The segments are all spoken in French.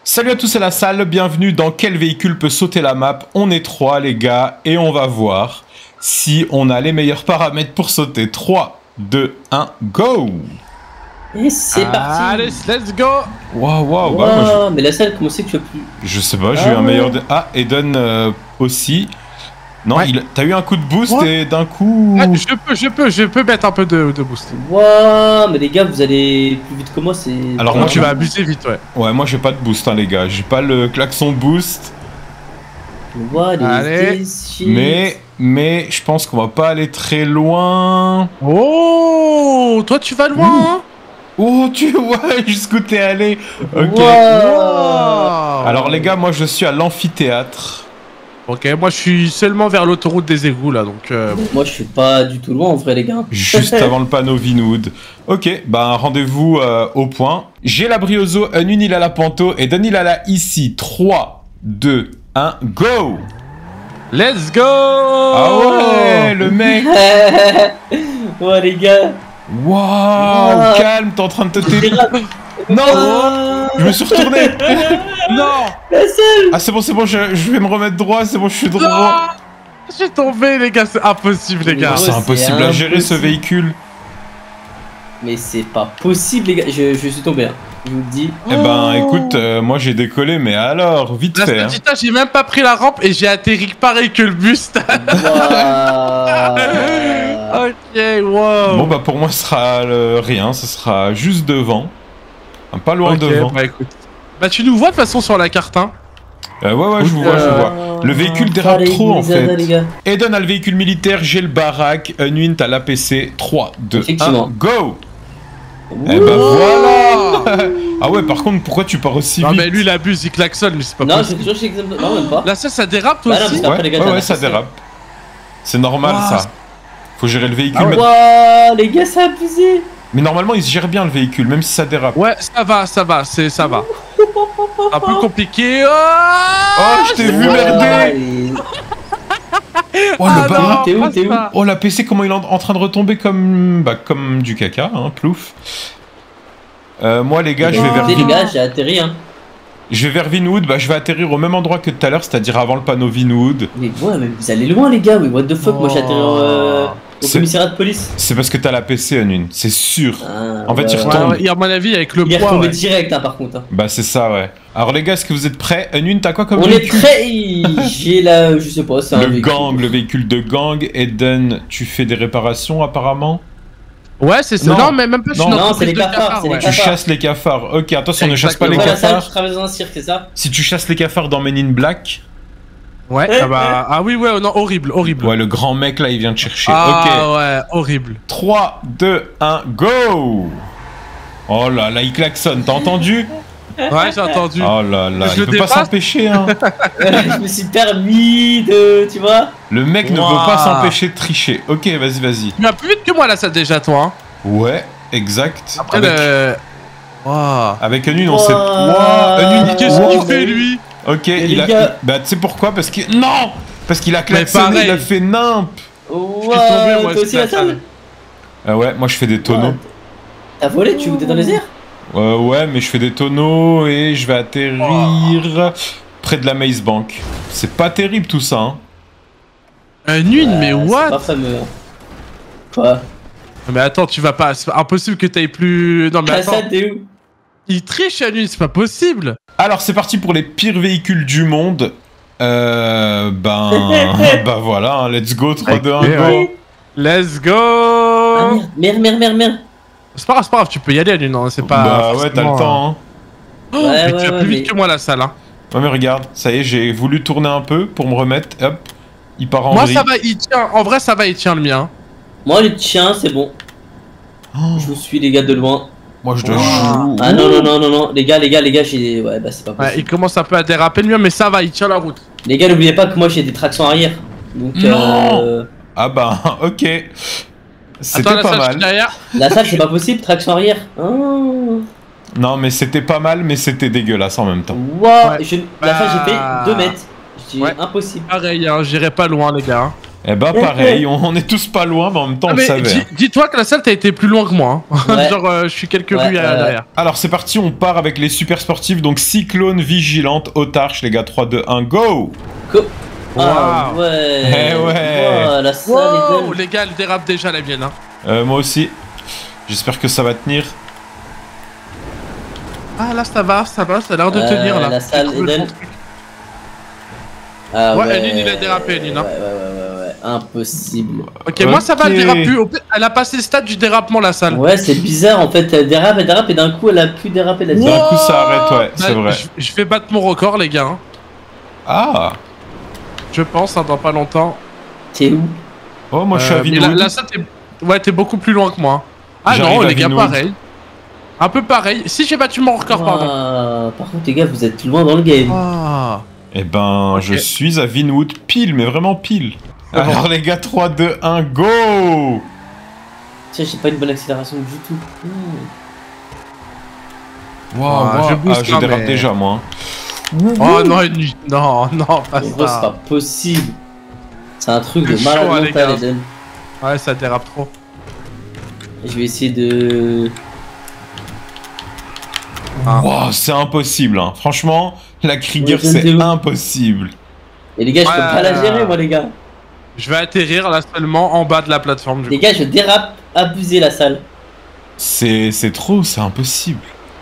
Salut à tous, c'est la salle, bienvenue dans Quel véhicule peut sauter la map. On est 3 les gars et on va voir si on a les meilleurs paramètres pour sauter. 3, 2, 1, go! Et c'est parti. Allez, let's go. Waouh, waouh, Wow, bah, mais la salle, comment c'est que tu as plus? je sais pas, j'ai eu un meilleur... Ah, Eden aussi. Non, Ouais. t'as eu un coup de boost Ouais. et d'un coup... Ah, je peux mettre un peu de boost. Waouh, mais les gars, vous allez plus vite que moi, c'est... Alors, Moi, moi, tu vas abuser vite, ouais. Ouais, moi j'ai pas de boost, hein, les gars. J'ai pas le klaxon boost. What is Allez. this shit? Mais je pense qu'on va pas aller très loin. Oh, toi, tu vas loin, hein. Oh, tu vois jusqu'où t'es allé. Ok. Wow. Alors les gars, moi je suis à l'amphithéâtre. Ok, moi, je suis seulement vers l'autoroute des égouts, là, donc... Moi, je suis pas du tout loin, en vrai, les gars. Juste avant le panneau Vinwood. Ok, bah rendez-vous au point. J'ai la Briozo, Unune il a la Panto et Dan il a la ici. 3, 2, 1, go! Let's go. Ah ouais, le mec. Ouais, les gars. Waouh, Wow. calme, t'es en train de te taper. Non, Oh, je me suis retourné. Non. la salle. Ah c'est bon, je vais me remettre droit, c'est bon, je suis droit. Non. Je suis tombé, les gars, c'est impossible, les gars. Ah, c'est Ouais, impossible c'est à gérer ce impossible. véhicule. Mais c'est pas possible, les gars. Je suis tombé, hein. Je vous le dis. Eh ben écoute, moi j'ai décollé, mais alors, vite Là, fait. Hein. putain, j'ai même pas pris la rampe et j'ai atterri pareil que le bus. Waouh. Ok, wow. Bon bah pour moi ce sera rien, ce sera juste devant. Enfin, pas loin Ok, devant. bah écoute. Bah tu nous vois de toute façon sur la carte, hein. Ouais, je vous vois, je vous vois. Le véhicule dérape Allez, trop en les gars, les fait. gars. Eden a le véhicule militaire, j'ai le baraque, Unwin t'as l'APC. 3, 2, 1, Effectivement. go! Eh Ouh. ben voilà. Ah ouais, par contre, pourquoi tu pars aussi Non vite? mais lui il abuse, il klaxonne, mais c'est pas Non, possible. j'ai toujours chez Exemple. Non, même pas. Là ça dérape toi Bah non, aussi. parce qu'après, les gars, Ouais, t'as ça l'APC. dérape. C'est normal Ouah. ça. Faut gérer le véhicule. Ah ouais. Waouh, les gars, c'est abusé. Mais normalement, il se gère bien le véhicule, même si ça dérape. Ouais, ça va, ça va. Un peu compliqué. Oh, je t'ai vu merder. Oh, Ah le baraque. non, T'es où, passe t'es où pas. Oh, la PC, comment il est en train de retomber comme... Bah, comme du caca, hein, plouf. Moi, les gars, je vais vers... Les gars, j'ai atterri, hein. Je vais vers Vinwood, bah je vais atterrir au même endroit que tout à l'heure, c'est-à-dire avant le panneau Vinwood. Mais ouais, mais vous allez loin, les gars. Mais what the fuck, moi j'ai atterri au C'est- commissariat de police. C'est parce que t'as la PC, Unune, c'est sûr. Ah, En fait, il ouais, retombe. Ouais, et à mon avis avec le Il est poids. retombé Ouais. direct, hein, par contre. Hein. Bah c'est ça, ouais. Alors les gars, est-ce que vous êtes prêts? Unune, t'as quoi comme On est véhicule? prêt. J'ai la. Je sais pas, c'est un Le véhicule. gang, le véhicule de gang. Eden, tu fais des réparations apparemment? Ouais, c'est ça. Non. Non, mais même pas. Je suis Non, une c'est entreprise les de cafards, c'est les ouais. Tu cafards. chasses les cafards. Ok, attention, ne chasse pas les Après la salle, je cafards. travaille dans un cirque, c'est ça? Si tu chasses les cafards dans Men in Black, Ouais, ah bah. Ah oui, ouais, non, horrible, horrible. ouais, le grand mec là, il vient te chercher. Ah Ok. ouais, horrible. 3, 2, 1, go! Oh là là, il klaxonne, t'as entendu? Ouais, j'ai entendu. Oh là là, Je il le peut pas dépasse. s'empêcher, hein. Je me suis permis de. Tu vois? Le mec ne Ouah. peut pas s'empêcher de tricher. Ok, vas-y. Tu vas plus vite que moi là, ça déjà, toi. Hein. Ouais, exact. Après, Waouh. Avec Unune, on Ouah. sait. Ouah, Unune, Qu'est-ce ouah. qu'il fait lui? Ok, Mais il les a. gars- Bah, tu sais pourquoi? Parce qu'il. Non! Parce qu'il a klaxonné, pareil. il a fait nimp! Waouh, tombé, moi, toi aussi je la klaxonne. salle? Ouais, moi je fais des tonneaux. T'as volé? Tu étais dans les airs? Ouais, mais je fais des tonneaux et je vais atterrir près de la Maze Bank. C'est pas terrible tout ça, hein. Une, mais C'est what? pas fameux. Quoi? Mais attends, tu vas pas. C'est impossible que t'ailles plus. Non, mais La attends. salle, t'es où? Il triche à lui, c'est pas possible. Alors c'est parti pour les pires véhicules du monde. Bah voilà, hein, let's go, 3, 2, 1, Ok, go. ouais. Let's go. Ah merde. C'est pas grave, tu peux y aller à lui, non, c'est pas. Bah ouais, t'as le forcément, temps, hein. Oh, Ouais, mais ouais, tu vas ouais, plus vite mais- que moi la salle, hein. Ouais mais regarde, ça y est, j'ai voulu tourner un peu pour me remettre, hop, il part en Moi vrille. ça va, il tient. En vrai, ça va, il tient le mien. Moi, le tien, c'est bon. Oh, Je vous suis, les gars, de loin. moi je dois Wow. jouer. Ah non, les gars, j'ai. Ouais, bah c'est pas Ouais, possible. il commence un peu à déraper le mien, mais ça va, il tient la route. Les gars, n'oubliez pas que moi j'ai des tractions arrière. Donc, Non. Ah bah, ok. C'était Attends, la pas salle, je suis mal. derrière. la salle, c'est pas possible, traction arrière. Oh. Non mais c'était pas mal, mais c'était dégueulasse en même temps. Waouh, Ouais. la salle, j'ai fait Bah. 2 mètres. Je dis Ouais. impossible. Pareil, hein, j'irai pas loin, les gars. Eh bah pareil, on est tous pas loin, mais en même temps on le mais savait. Hein. dis-toi que la salle, t'as été plus loin que moi. Hein. Ouais. Genre, je suis quelques rues derrière. Alors c'est parti, on part avec les super sportifs, donc Cyclone, Vigilante, Autarche, les gars, 3, 2, 1, go! Ah Wow. ouais. Eh ouais. Wow, la salle Wow, est dingue. les gars, elle dérape déjà la mienne. Hein. Moi aussi. J'espère que ça va tenir. Ah là, ça a l'air de tenir là. La salle J'ai trouvé Eden. le bon truc. Ah Ouais, Eline, il a dérapé, Eline. Hein. Ouais. Impossible. Ok, moi ça va, elle dérape plus. Au pire, elle a passé le stade du dérapement, la salle. Ouais, c'est bizarre en fait. Elle dérape et d'un coup elle a pu déraper la D'un salle. coup ça arrête, ouais, Bah, c'est vrai. Je vais battre mon record, les gars. Hein. Ah! Je pense, hein, dans pas longtemps. T'es où? Oh, moi je suis à Mais Vinwood. la salle, t'es beaucoup plus loin que moi. Ah J'arrive non, à les gars, Vinwood. pareil. Un peu pareil. Si j'ai battu mon record, pardon. Ah, par contre, les gars, vous êtes loin dans le game. Ah. Eh ben, je suis à Vinwood pile, mais vraiment pile. Ah bon. Alors les gars, 3, 2, 1, go! Tiens, j'ai pas une bonne accélération du tout. Waouh, je booste, je hein, dérape mais- déjà moi. Oh non, non, pas En gros, c'est ça. pas possible. C'est un truc de C'est malade chaud, hein, les mental, gars. Eden. Ouais, ça dérape trop. Je vais essayer de. Ah. Waouh, c'est impossible, hein. Franchement, la Krieger, Ouais, je c'est sais où. impossible. Et les gars, je peux Ouais. pas la gérer, moi, les gars. Je vais atterrir là seulement en bas de la plateforme du Les coup. gars, je dérape, abusé la salle. C'est trop, c'est impossible.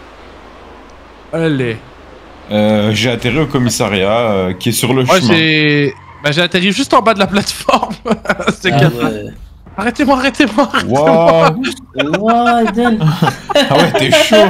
Allez. J'ai atterri au commissariat qui est sur le Ouais, chemin. j'ai atterri juste en bas de la plateforme. C'est Ah clair. ouais. Arrêtez-moi. Waouh! Wow, Eden. Ah ouais, t'es chaud!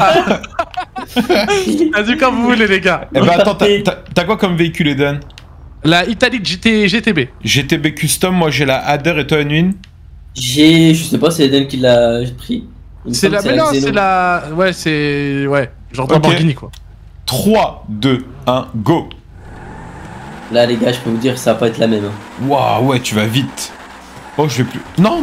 Vas-y quand vous voulez les gars. Eh ben attends, t'as quoi comme véhicule, Eden? La Italique GTB. GTB Custom, moi j'ai la Hadder et toi, Unwin? Je sais pas, c'est Eden qui l'a pris. Il me C'est semble la... que Mais non, Xeno. c'est la... Ouais, c'est... Ouais, genre Ok. Lamborghini quoi. 3, 2, 1, go! Là, les gars, je peux vous dire que ça va pas être la même. Hein. Waouh, ouais, tu vas vite. Oh, je vais plus. Non!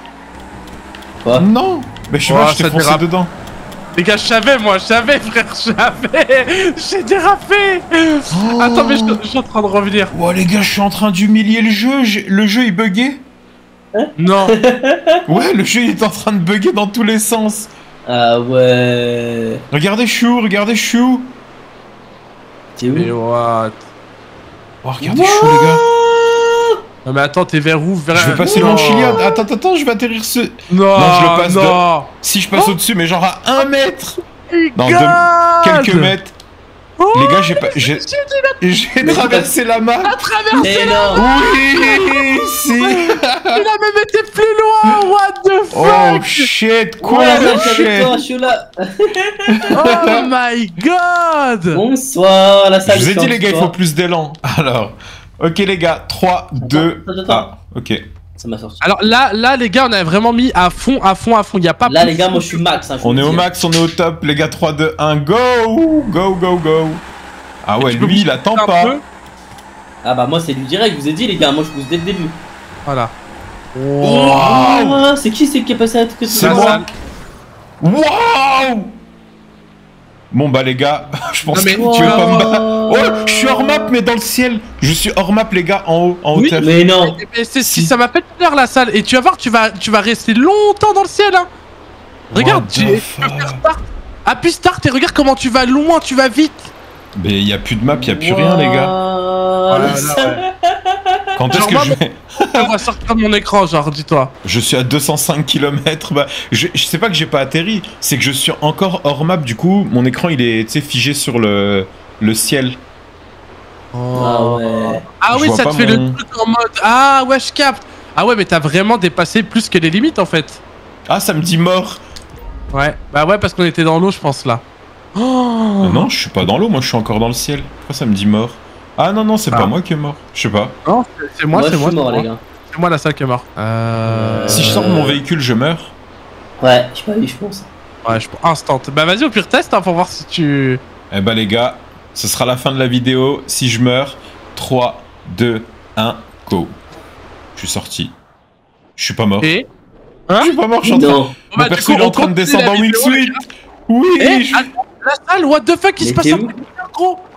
Quoi? Non! Mais je sais Oh, pas, je t'ai ça foncé dérape. dedans. Les gars, je savais frère, je savais. J'ai dérapé. Oh. Attends, mais je suis en train de revenir. Wow, les gars, je suis en train d'humilier le jeu. Le jeu il buguait. Non. Ouais, le jeu il est en train de bugger dans tous les sens. Ah ouais. Regardez Chou. T'es où? Mais what? Oh, regardez Chou, les gars. Non mais attends, t'es vers où? Vers... Je vais passer Non. loin de Chiliad. Attends, je vais atterrir ce. Non, Non, je le passe non. Si je passe au-dessus, mais genre à 1 mètre. Dans God. quelques mètres. Oh, Les gars, j'ai Mais traversé la map. Mais non. Oui, si. Il a même été plus loin. What the Oh fuck? shit, quoi, Ouais, mon je suis avec shit. toi, je suis là. Oh my god. Bonsoir, la Je salle. vous ai est dit, les gars, il faut sortie. plus d'élan. Alors, ok, les gars, 3, 2. attends. Ah, ok. Ça m'a sorti. Alors là, les gars, on a vraiment mis à fond. Il y a pas Là, plus les gars, fou moi, je suis max. Hein, je On vous est le au dis. max, on est au top, les gars, 3, 2, 1, go. Ah ouais, Tu peux lui, il booster attend un pas. peu. Ah bah, moi, c'est du direct. Je vous ai dit, les gars. Moi, je pousse dès le début. Voilà. Oh, c'est qui qui est passé à la tête? C'est La moi. salle. Waouh. Bon bah les gars, je pense Non, mais que tu veux pas me battre. Oh, je suis hors map mais dans le ciel. Je suis hors map les gars, en haut, en Oui, hauteur. Mais non. Mais c'est Si. ça m'a fait peur la salle. Et tu vas voir, tu vas rester longtemps dans le ciel. Hein. Regarde, What tu the peux fuck. faire start. Appuie start et regarde comment tu vas loin, tu vas vite. Mais y a plus de map, y a plus rien les gars. Wow, la Ouais, salle. Quand est-ce Genre, que moi, je vais... On va sortir de mon écran, genre, dis-toi. Je suis à 205 km. Bah, je sais pas que j'ai pas atterri, c'est que je suis encore hors map. Du coup, mon écran il est, tu sais, figé sur le ciel. Ah ouais. Ah Je oui, vois ça te pas fait mon- le truc en mode. Ah ouais, je capte. Ah ouais, mais t'as vraiment dépassé plus que les limites en fait. Ah, ça me dit mort. Ouais, bah ouais, parce qu'on était dans l'eau, je pense là. Oh Non, je suis pas dans l'eau, moi je suis encore dans le ciel. Pourquoi ça me dit mort? Ah non, c'est Ah. pas moi qui est mort. Je sais pas. Non, c'est moi, je c'est moi. suis mort, c'est les moi. gars. C'est moi la salle qui est mort. Si je sors de mon véhicule, je meurs. Ouais, je sais pas, je pense. Ouais, je instant. Bah vas-y, au pire test hein, pour voir si tu. Eh bah les gars, ce sera la fin de la vidéo. Si je meurs, 3, 2, 1, go. Je suis sorti. Je suis pas mort. Et. Je suis pas mort, je suis en train... Non. Bon, Mon bah, du perso coup, il est en on train de continue descendre la en vidéo, wingsuit. Oui, Eh, je... attends, la salle, what the fuck, il Mais se passe t'es un où truc gros.